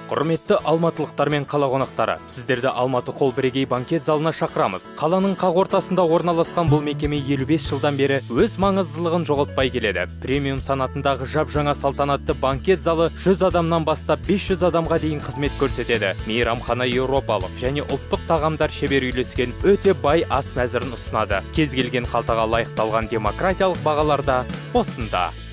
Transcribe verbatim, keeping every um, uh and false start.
Құрметті алматылықтар мен қала қонақтары, сіздерді Алматы холл бірегей банкет залына шақырамыз. Қаланың қақ ортасында орналасқан бұл мекеме елу бес жылдан бері өз маңыздылығын жоғалтпай келеді. Премиум санатындағы жап-жаңа салтанатты банкет залы жүз адамнан бастап бес жүз адамға дейін қызмет көрсетеді. Мейрамхана еуропалық және ұлттық тағамдар шебер үйлескен өте бай ас мәзірін ұсынады. Кез келген қалтаға лайықталған демократиялық бағаларда осында.